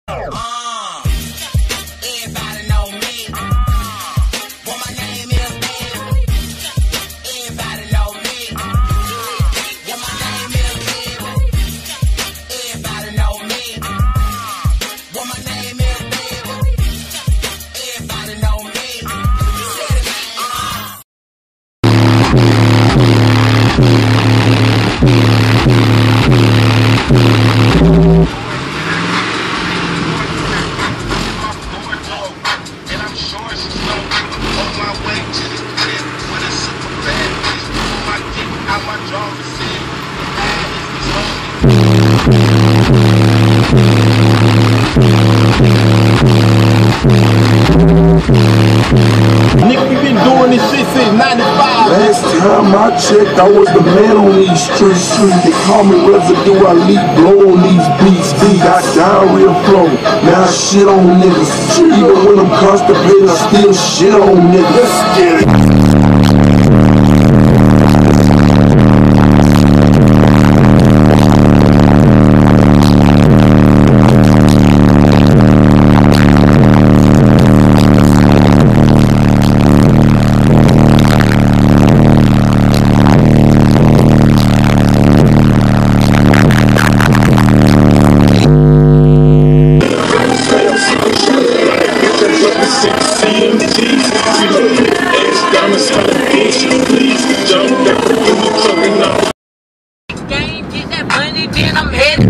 Everybody know me. What my name is, baby. Everybody know me. What my name is, baby. Everybody know me. What my name is, baby. Everybody know me. Nigga, we been doing this shit since 95. Last time I checked, I was the man on these streets. They call me residue, I leak blow on these beats. Got diarrhea flow, now I shit on niggas. Even when I'm constipated, I still shit on niggas. Let's get it. Game, get that money, then I'm headed.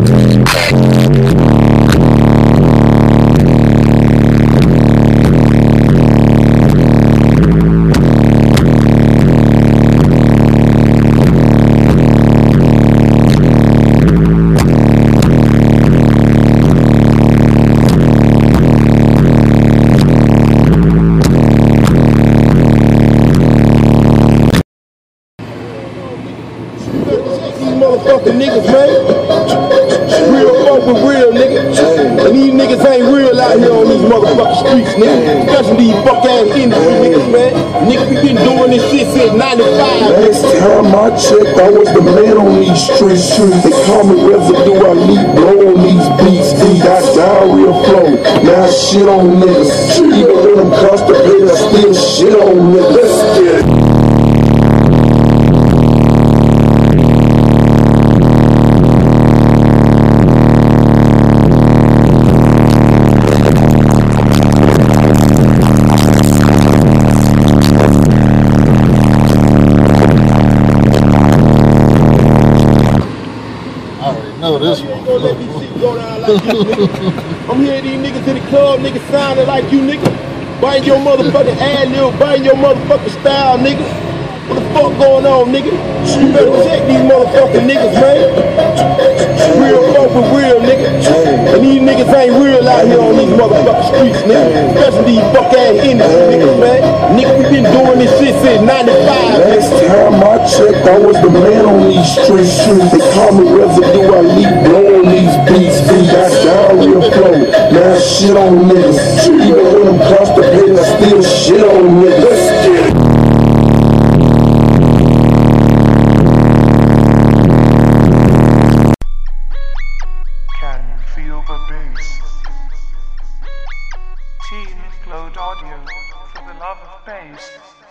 Motherfucking niggas, man. Real folk with real niggas. And these niggas ain't real out here on these motherfucking streets, nigga. Especially these fuck ass industry niggas, man. Niggas, we been doing this shit since 95. Last time I checked, I was the man on these streets. They call me residue, I leak blow on these beats. Got diarrhea flow, now I shit on niggas. Even when I'm constipated, I still shit on niggas. Let's get it. Know this one. I'm hearing these niggas in the club, niggas sounding like you, nigga. Buying your motherfucking ad lib, buying your motherfucking style, nigga. What the fuck going on, nigga? You better check these motherfucking niggas, man. Real folk with real niggas. And these niggas ain't real out here on these motherfucking streets, nigga. Especially these fuck ass industry niggas, man. Nigga, we been doing this shit since 95. Last time I checked, I was the man on these streets. They call me residue, I leak blow on these beats. Got diarrhea flow, now I shit on niggas. Even when I'm constipated, I still shit on niggas. Let's get it. Can you feel the bass? Team Cloud Audio, for the love of bass.